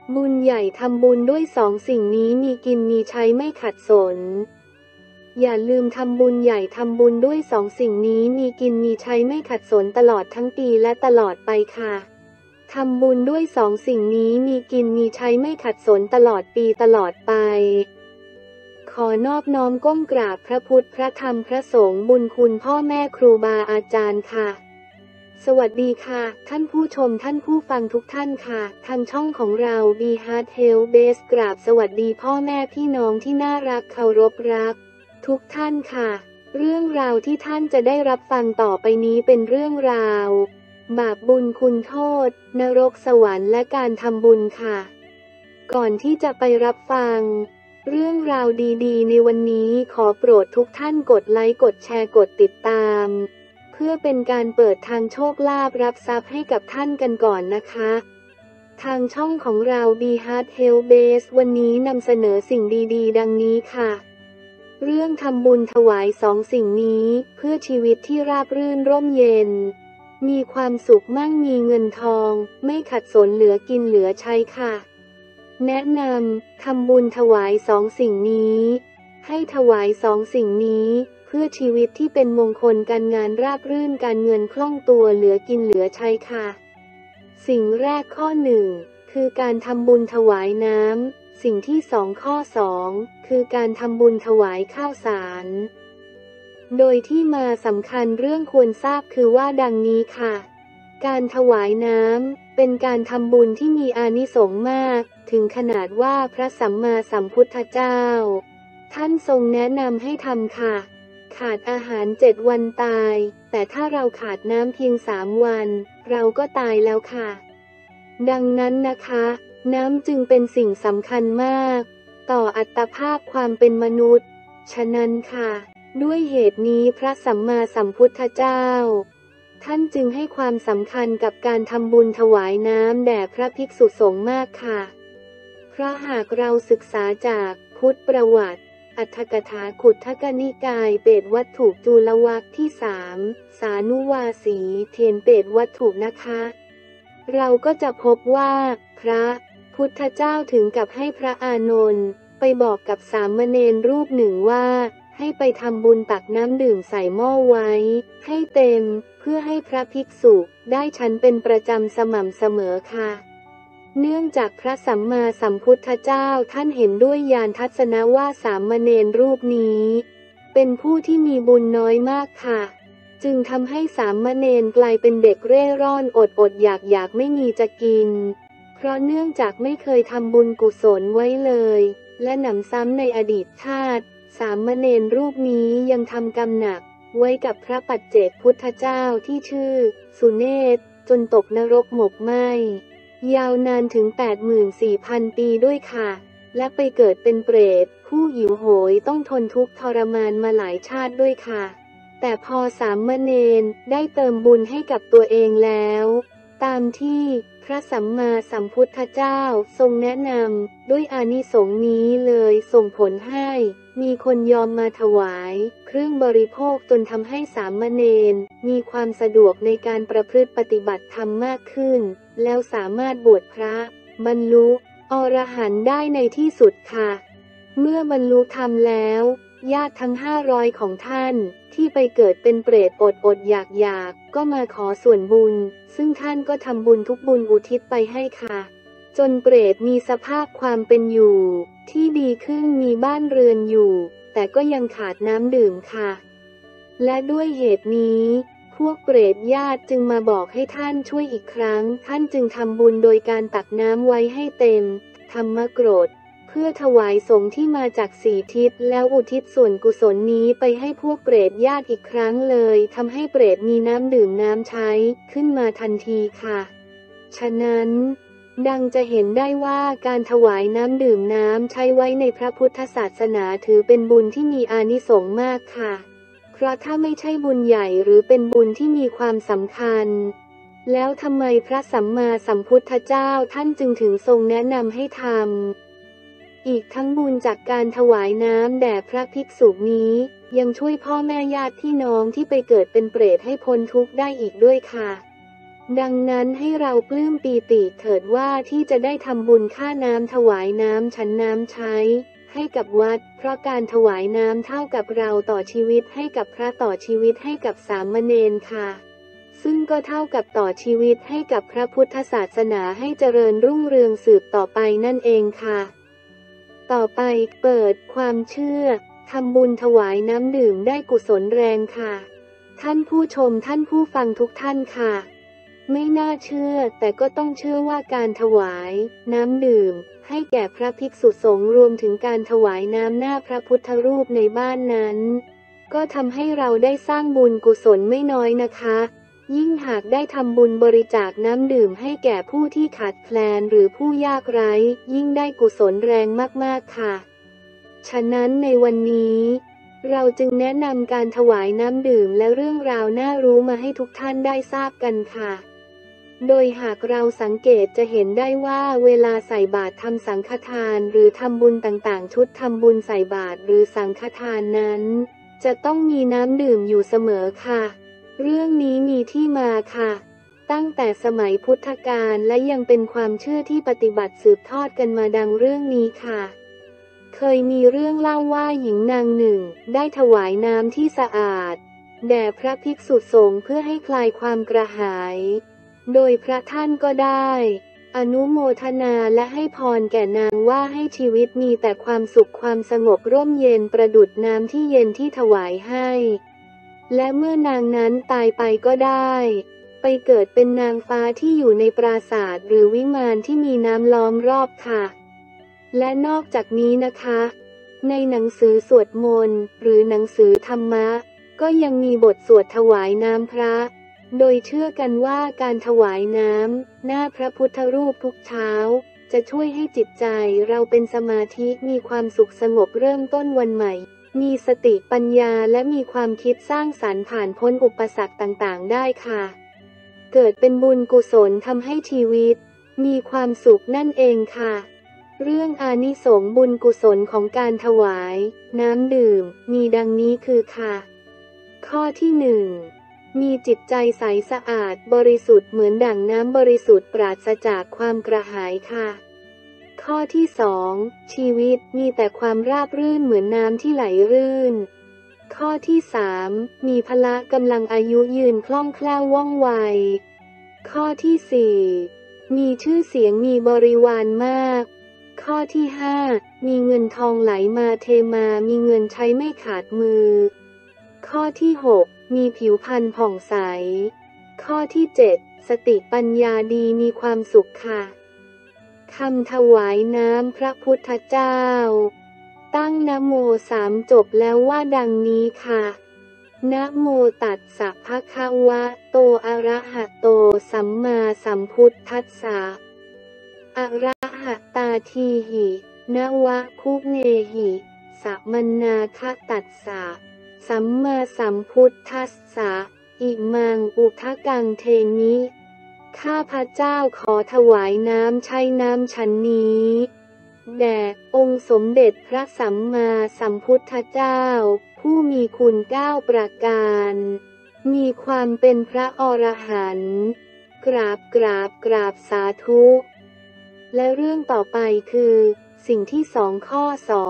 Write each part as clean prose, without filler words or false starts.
บุญใหญ่ทำบุญด้วยสองสิ่งนี้มีกินมีใช้ไม่ขัดสนอย่าลืมทำบุญใหญ่ทำบุญด้วยสองสิ่งนี้มีกินมีใช้ไม่ขัดสนตลอดทั้งปีและตลอดไปค่ะทำบุญด้วยสองสิ่งนี้มีกินมีใช้ไม่ขัดสนตลอดปีตลอดไปขอนอบน้อมก้มกราบพระพุทธพระธรรมพระสงฆ์บุญคุณพ่อแม่ครูบาอาจารย์ค่ะสวัสดีค่ะท่านผู้ชมท่านผู้ฟังทุกท่านค่ะทางช่องของเรา Be Heart Health Base กราบสวัสดีพ่อแม่พี่น้องที่น่ารักเคารพรักทุกท่านค่ะเรื่องราวที่ท่านจะได้รับฟังต่อไปนี้เป็นเรื่องราวบาปบุญคุณโทษนรกสวรรค์และการทำบุญค่ะก่อนที่จะไปรับฟังเรื่องราวดีๆในวันนี้ขอโปรดทุกท่านกดไลค์กดแชร์กดติดตามเพื่อเป็นการเปิดทางโชคลาภรับทรัพย์ให้กับท่านกันก่อนนะคะทางช่องของเรา Be Heart Health Base วันนี้นำเสนอสิ่งดีๆดังนี้ค่ะเรื่องทำบุญถวายสองสิ่งนี้เพื่อชีวิตที่ราบรื่นร่มเย็นมีความสุขมั่งมีเงินทองไม่ขัดสนเหลือกินเหลือใช้ค่ะแนะนำทำบุญถวายสองสิ่งนี้ให้ถวายสองสิ่งนี้เพื่อชีวิตที่เป็นมงคลการงานราบรื่นการเงินคล่องตัวเหลือกินเหลือใช้ค่ะสิ่งแรกข้อหนึ่งคือการทำบุญถวายน้ำสิ่งที่สองข้อสองคือการทำบุญถวายข้าวสารโดยที่มาสำคัญเรื่องควรทราบคือว่าดังนี้ค่ะการถวายน้ำเป็นการทำบุญที่มีอานิสงส์มากถึงขนาดว่าพระสัมมาสัมพุทธเจ้าท่านทรงแนะนำให้ทำค่ะขาดอาหาร7 วันตายแต่ถ้าเราขาดน้ำเพียง3 วันเราก็ตายแล้วค่ะดังนั้นนะคะน้ำจึงเป็นสิ่งสำคัญมากต่ออัตภาพความเป็นมนุษย์ฉะนั้นค่ะด้วยเหตุนี้พระสัมมาสัมพุทธเจ้าท่านจึงให้ความสำคัญกับการทำบุญถวายน้ำแด่พระภิกษุสงฆ์มากค่ะเพราะหากเราศึกษาจากพุทธประวัติอัฏฐกถาขุททกนิกายเปตวัตถุจุลวรรคที่3สานุวาสีเทนเปตวัตถุนะคะเราก็จะพบว่าพระพุทธเจ้าถึงกับให้พระอานนท์ไปบอกกับสามเณรรูปหนึ่งว่าให้ไปทำบุญตักน้ำดื่มใส่หม้อไว้ให้เต็มเพื่อให้พระภิกษุได้ฉันเป็นประจำสม่ำเสมอค่ะเนื่องจากพระสัมมาสัมพุทธเจ้าท่านเห็นด้วยญาณทัศนะว่าสามเณรรูปนี้เป็นผู้ที่มีบุญน้อยมากค่ะจึงทำให้สามเณรกลายเป็นเด็กเร่ร่อนอดอยากไม่มีจะกินเพราะเนื่องจากไม่เคยทำบุญกุศลไว้เลยและหนำซ้ำในอดีตชาติสามเณรรูปนี้ยังทำกรรมหนักไว้กับพระปัจเจกพุทธเจ้าที่ชื่อสุเนศจนตกนรกหมกไหม้ยาวนานถึง 84,000 ปีด้วยค่ะและไปเกิดเป็นเปรตผู้หิวโหยต้องทนทุกข์ทรมานมาหลายชาติด้วยค่ะแต่พอสามเณรได้เติมบุญให้กับตัวเองแล้วตามที่พระสัมมาสัมพุทธเจ้าทรงแนะนำด้วยอานิสงส์นี้เลยส่งผลให้มีคนยอมมาถวายเครื่องบริโภคจนทำให้สามเณรมีความสะดวกในการประพฤติปฏิบัติธรรมมากขึ้นแล้วสามารถบวชพระบรรลุอรหันต์ได้ในที่สุดค่ะเมื่อบรรลุธรรมแล้วญาติทั้ง500ของท่านที่ไปเกิดเป็นเปรตอดอยากก็มาขอส่วนบุญซึ่งท่านก็ทำบุญทุกบุญอุทิศไปให้ค่ะจนเปรตมีสภาพความเป็นอยู่ที่ดีขึ้นมีบ้านเรือนอยู่แต่ก็ยังขาดน้ำดื่มค่ะและด้วยเหตุนี้พวกเปรตญาติจึงมาบอกให้ท่านช่วยอีกครั้งท่านจึงทำบุญโดยการตักน้ำไว้ให้เต็มธรรมกรดเพื่อถวายสงฆ์ที่มาจาก4 ทิศแล้วอุทิศส่วนกุศลนี้ไปให้พวกเปรตญาติอีกครั้งเลยทำให้เปรตมีน้ำดื่มน้ำใช้ขึ้นมาทันทีค่ะฉะนั้นดังจะเห็นได้ว่าการถวายน้ำดื่มน้ำใช้ไว้ในพระพุทธศาสนาถือเป็นบุญที่มีอานิสงส์มากค่ะเพราะถ้าไม่ใช่บุญใหญ่หรือเป็นบุญที่มีความสำคัญแล้วทำไมพระสัมมาสัมพุทธเจ้าท่านจึงถึงทรงแนะนำให้ทำอีกทั้งบุญจากการถวายน้ำแด่พระภิกษุนี้ยังช่วยพ่อแม่ญาติพี่น้องที่ไปเกิดเป็นเปรตให้พ้นทุกข์ได้อีกด้วยค่ะดังนั้นให้เราปลื้มปีติเถิดว่าที่จะได้ทำบุญค่าน้ำถวายน้ำฉันน้ำใช้ให้กับวัดเพราะการถวายน้ำเท่ากับเราต่อชีวิตให้กับพระต่อชีวิตให้กับสามเณรค่ะซึ่งก็เท่ากับต่อชีวิตให้กับพระพุทธศาสนาให้เจริญรุ่งเรืองสืบต่อไปนั่นเองค่ะต่อไปเปิดความเชื่อทำบุญถวายน้ำดื่มได้กุศลแรงค่ะท่านผู้ชมท่านผู้ฟังทุกท่านค่ะไม่น่าเชื่อแต่ก็ต้องเชื่อว่าการถวายน้ำดื่มให้แก่พระภิกษุสงฆ์รวมถึงการถวายน้ำหน้าพระพุทธรูปในบ้านนั้นก็ทำให้เราได้สร้างบุญกุศลไม่น้อยนะคะยิ่งหากได้ทำบุญบริจาคน้ำดื่มให้แก่ผู้ที่ขาดแคลนหรือผู้ยากไร้ยิ่งได้กุศลแรงมากๆค่ะฉะนั้นในวันนี้เราจึงแนะนำการถวายน้ำดื่มและเรื่องราวน่ารู้มาให้ทุกท่านได้ทราบกันค่ะโดยหากเราสังเกตจะเห็นได้ว่าเวลาใส่บาตรทำสังฆทานหรือทำบุญต่างๆชุดทำบุญใส่บาตรหรือสังฆทานนั้นจะต้องมีน้ำดื่มอยู่เสมอค่ะเรื่องนี้มีที่มาค่ะตั้งแต่สมัยพุทธกาลและยังเป็นความเชื่อที่ปฏิบัติสืบทอดกันมาดังเรื่องนี้ค่ะเคยมีเรื่องเล่าว่าหญิงนางหนึ่งได้ถวายน้ำที่สะอาดแด่พระภิกษุสงฆ์เพื่อให้คลายความกระหายโดยพระท่านก็ได้อนุโมทนาและให้พรแก่นางว่าให้ชีวิตมีแต่ความสุขความสงบร่มเย็นประดุจน้ำที่เย็นที่ถวายให้และเมื่อนางนั้นตายไปก็ได้ไปเกิดเป็นนางฟ้าที่อยู่ในปราสาทหรือวิมานที่มีน้ำล้อมรอบค่ะและนอกจากนี้นะคะในหนังสือสวดมนต์หรือหนังสือธรรมะก็ยังมีบทสวดถวายน้ำพระโดยเชื่อกันว่าการถวายน้ำหน้าพระพุทธรูปทุกเช้าจะช่วยให้จิตใจเราเป็นสมาธิมีความสุขสงบเริ่มต้นวันใหม่มีสติปัญญาและมีความคิดสร้างสรรค์ผ่านพ้นอุปสรรคต่างๆได้ค่ะเกิดเป็นบุญกุศลทำให้ชีวิตมีความสุขนั่นเองค่ะเรื่องอานิสงส์บุญกุศลของการถวายน้ำดื่มมีดังนี้คือค่ะข้อที่ 1มีจิตใจใสสะอาดบริสุทธิ์เหมือนดั่งน้ำบริสุทธิ์ปราศจากความกระหายค่ะข้อที่ 2ชีวิตมีแต่ความราบรื่นเหมือนน้ำที่ไหลรื่นข้อที่ 3มีพละกำลังอายุยืนคล่องแคล่วว่องไวข้อที่ 4มีชื่อเสียงมีบริวารมากข้อที่ 5มีเงินทองไหลมาเทมามีเงินใช้ไม่ขาดมือข้อที่ 6มีผิวพรรณผ่องใสข้อที่ 7สติปัญญาดีมีความสุขค่ะคำถวายน้ำพระพุทธเจ้าตั้งนะโม3จบแล้วว่าดังนี้ค่ะนะโมตัสสะภะคะวะโตอะระหะโตสัมมาสัมพุทธัสสะอะระหะตาทีหินวะคุเนหิสัมมนาคะตัสสะสัมมาสัมพุทธัสสะอิมังอุทะกังเทนิข้าพเจ้าขอถวายน้ำใช้น้ำฉันนี้แด่องค์สมเด็จพระสัมมาสัมพุทธเจ้าผู้มีคุณ9ประการมีความเป็นพระอรหันต์กราบสาธุและเรื่องต่อไปคือสิ่งที่2ข้อ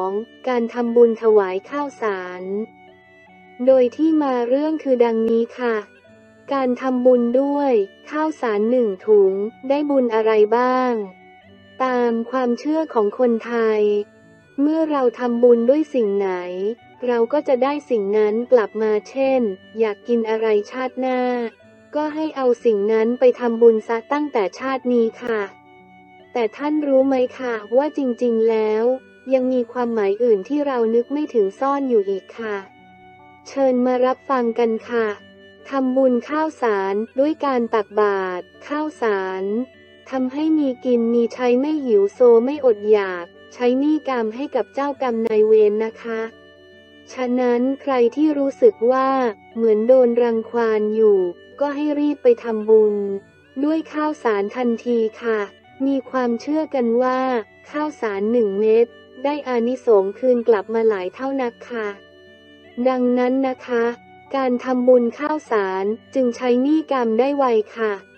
2การทำบุญถวายข้าวสารโดยที่มาเรื่องคือดังนี้ค่ะการทำบุญด้วยข้าวสาร1ถุงได้บุญอะไรบ้างตามความเชื่อของคนไทยเมื่อเราทำบุญด้วยสิ่งไหนเราก็จะได้สิ่งนั้นกลับมาเช่นอยากกินอะไรชาติหน้าก็ให้เอาสิ่งนั้นไปทำบุญซะตั้งแต่ชาตินี้ค่ะแต่ท่านรู้ไหมค่ะว่าจริงๆแล้วยังมีความหมายอื่นที่เรานึกไม่ถึงซ่อนอยู่อีกค่ะเชิญมารับฟังกันค่ะทำบุญข้าวสารด้วยการตักบาตรข้าวสารทำให้มีกินมีใช้ไม่หิวโซไม่อดอยากใช้หนี้กรรมให้กับเจ้ากรรมนายเวรนะคะฉะนั้นใครที่รู้สึกว่าเหมือนโดนรังควานอยู่ก็ให้รีบไปทำบุญด้วยข้าวสารทันทีค่ะมีความเชื่อกันว่าข้าวสาร1เม็ดได้อานิสงส์คืนกลับมาหลายเท่านักค่ะดังนั้นนะคะการทำบุญข้าวสารจึงใช้หนี้กรรมได้ไวค่ะ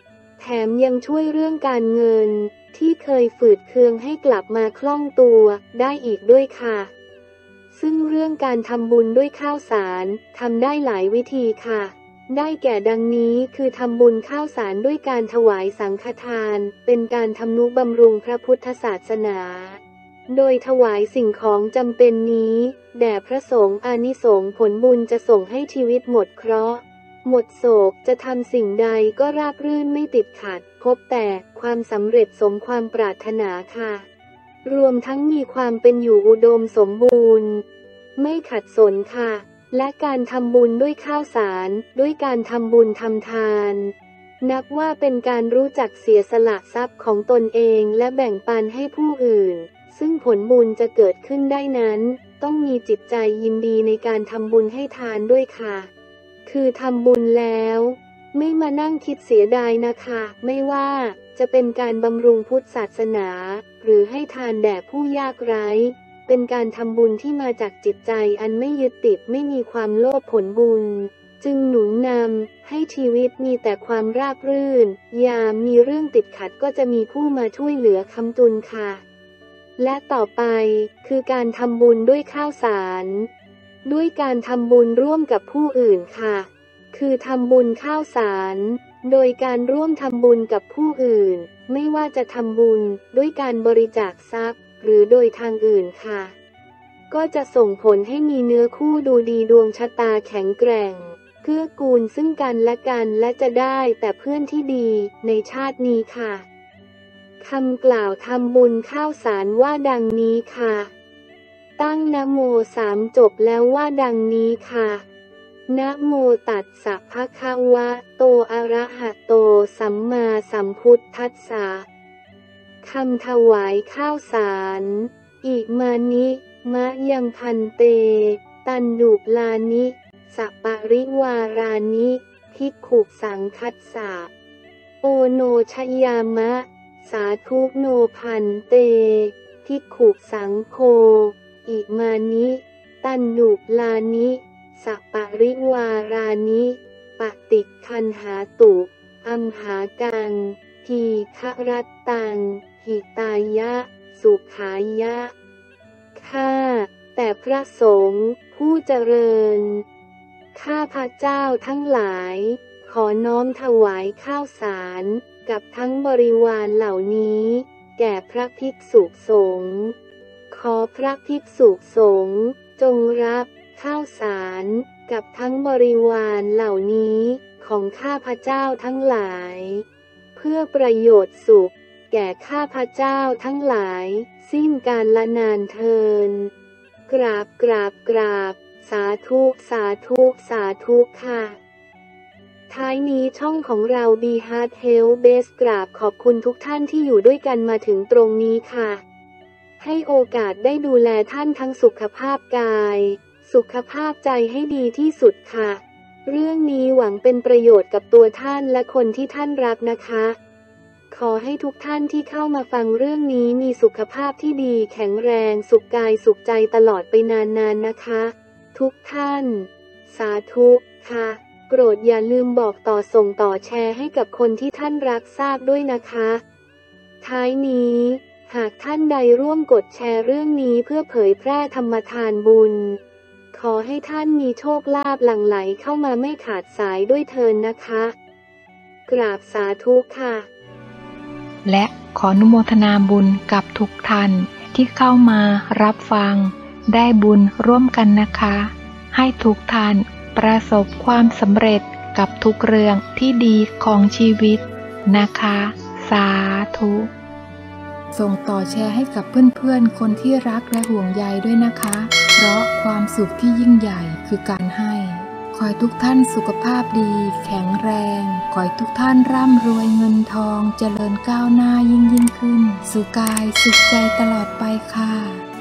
แถมยังช่วยเรื่องการเงินที่เคยฝืดเคืองให้กลับมาคล่องตัวได้อีกด้วยค่ะซึ่งเรื่องการทำบุญด้วยข้าวสารทำได้หลายวิธีค่ะได้แก่ดังนี้คือทำบุญข้าวสารด้วยการถวายสังฆทานเป็นการทำนุบำรุงพระพุทธศาสนาโดยถวายสิ่งของจำเป็นนี้แด่พระสงฆ์อานิสงส์ผลบุญจะส่งให้ชีวิตหมดเคราะห์หมดโศกจะทำสิ่งใดก็ราบรื่นไม่ติดขัดพบแต่ความสำเร็จสมความปรารถนาค่ะรวมทั้งมีความเป็นอยู่อุดมสมบูรณ์ไม่ขัดสนค่ะและการทำบุญด้วยข้าวสารด้วยการทำบุญทำทานนับว่าเป็นการรู้จักเสียสละทรัพย์ของตนเองและแบ่งปันให้ผู้อื่นซึ่งผลบุญจะเกิดขึ้นได้นั้นต้องมีจิตใจยินดีในการทำบุญให้ทานด้วยค่ะคือทำบุญแล้วไม่มานั่งคิดเสียดายนะคะไม่ว่าจะเป็นการบำรุงพุทธศาสนาหรือให้ทานแด่ผู้ยากไร้เป็นการทำบุญที่มาจากจิตใจอันไม่ยึดติดไม่มีความโลภผลบุญจึงหนุนนำให้ชีวิตมีแต่ความราบรื่นยามมีเรื่องติดขัดก็จะมีผู้มาช่วยเหลือค้ำจุนค่ะและต่อไปคือการทำบุญด้วยข้าวสารด้วยการทำบุญร่วมกับผู้อื่นค่ะคือทำบุญข้าวสารโดยการร่วมทำบุญกับผู้อื่นไม่ว่าจะทำบุญด้วยการบริจาคทรัพย์หรือโดยทางอื่นค่ะก็จะส่งผลให้มีเนื้อคู่ดูดีดวงชะตาแข็งแกร่งเกื้อกูลซึ่งกันและกันและจะได้แต่เพื่อนที่ดีในชาตินี้ค่ะคำกล่าวทำบุญข้าวสารว่าดังนี้ค่ะตั้งนะโม3จบแล้วว่าดังนี้ค่ะนะโมตัสสะภะคะวะโตอะระหะโตสัมมาสัมพุทธัสสะคำถวายข้าวสารอิมานิมะยังพันเตตันดุลานิสัปปะริวารานิภิกขุสังคัสสะโอโนชยามะสาธุโนพันเตภิกขุสังโฆอิมานิตันดุลานิสัปปะริวารานิปฏิคันหาตุอัมหากังทีฆรัตตังหิตายะสุขายะข้าแต่พระสงฆ์ผู้เจริญข้าพระเจ้าทั้งหลายขอน้อมถวายข้าวสารกับทั้งบริวารเหล่านี้แก่พระภิกษุสงฆ์ขอพระภิกษุสงฆ์จงรับข้าวสารกับทั้งบริวารเหล่านี้ของข้าพระเจ้าทั้งหลายเพื่อประโยชน์สุขแก่ข้าพระเจ้าทั้งหลายสิ้นกาลนานเทินกราบกราบกราบสาธุสาธุสาธุค่ะท้ายนี้ช่องของเรา Be Heart Health Base กราบขอบคุณทุกท่านที่อยู่ด้วยกันมาถึงตรงนี้ค่ะให้โอกาสได้ดูแลท่านทั้งสุขภาพกายสุขภาพใจให้ดีที่สุดค่ะเรื่องนี้หวังเป็นประโยชน์กับตัวท่านและคนที่ท่านรักนะคะขอให้ทุกท่านที่เข้ามาฟังเรื่องนี้มีสุขภาพที่ดีแข็งแรงสุขกายสุขใจตลอดไปนานๆนะคะทุกท่านสาธุค่ะโปรดอย่าลืมบอกต่อส่งต่อแชร์ให้กับคนที่ท่านรักทราบด้วยนะคะท้ายนี้หากท่านใดร่วมกดแชร์เรื่องนี้เพื่อเผยแพร่ธรรมทานบุญขอให้ท่านมีโชคลาภหลั่งไหลเข้ามาไม่ขาดสายด้วยเถิดนะคะกราบสาธุค่ะและขออนุโมทนาบุญกับทุกท่านที่เข้ามารับฟังได้บุญร่วมกันนะคะให้ทุกท่านประสบความสำเร็จกับทุกเรื่องที่ดีของชีวิตนะคะสาธุส่งต่อแชร์ให้กับเพื่อนๆคนที่รักและห่วงใยด้วยนะคะเพราะความสุขที่ยิ่งใหญ่คือการให้ขอให้ทุกท่านสุขภาพดีแข็งแรงขอให้ทุกท่านร่ำรวยเงินทองเจริญก้าวหน้ายิ่งขึ้นสุขกายสุขใจตลอดไปค่ะ